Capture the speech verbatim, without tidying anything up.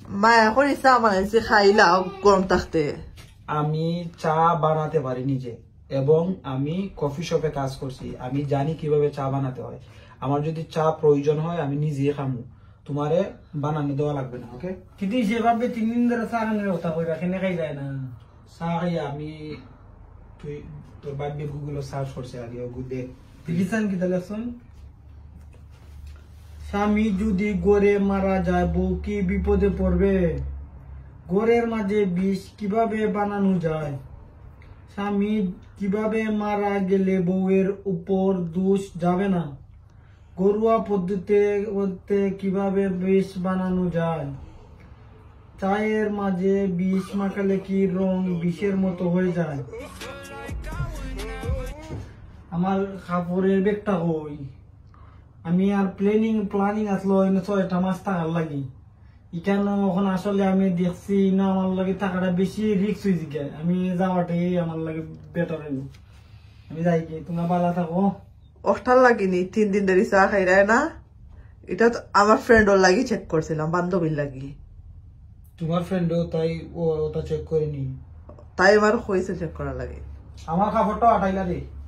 মা এখন চা বানাইছে খাইলাও গরম থাকতে। আমি চা বানাতে পারি নিজে এবং আমি কফি শপে কাজ করছি, আমি জানি কিভাবে চা বানাতে হয়। আমার যদি চা প্রয়োজন হয় আমি নিজে খামু, তোমারে বানানো দেওয়া লাগবে না। ওকে কিন্তু সেভাবে তিন দিন ধরে চা খানোর কথা কই রাখেন খাই যায় না চা খাই আমি তুই তোর বাড়ির গুগল সার্চ করছে আগে দেখ দিলিসান কি তাহলে স্বামী যদি গড়ে মারা যায় বউ কি বিপদে পড়বে? গড়ের মাঝে বিষ কিভাবে বানানো যায়? স্বামী কিভাবে মারা গেলে বউয়ের উপর দোষ যাবে না? ঘরোয়া পদ্ধতিতে কিভাবে বিষ বানানো যায়? চায়ের মাঝে বিষ মাখালে কি রং বিষের মতো হয়ে যায়? আমার কাপড়ের ব্যাগটা হই আমি আর প্ল্যানিং প্ল্যানিং আসলো ছয়টা মাস টাকার লাগি এখানে এখন আসলে আমি দেখছি না আমার লাগে টাকাটা বেশি রিক্স হয়ে যায়, আমি যাওয়াটাই আমার লাগে বেটার হইব। আমি যাই কি তোমরা ভালো থাকো। ওটার লাগিনি তিন দিন ধরে চা খাই রায় না, এটা তো আমার ফ্রেন্ডর লাগি চেক করছিলাম, বান্ধবীর লাগি। তোমার ফ্রেন্ডও তাই ও ওটা চেক করেনি? তাই আমার হয়েছে চেক করা লাগে। আমার কাপড়টা আটাইলা রে।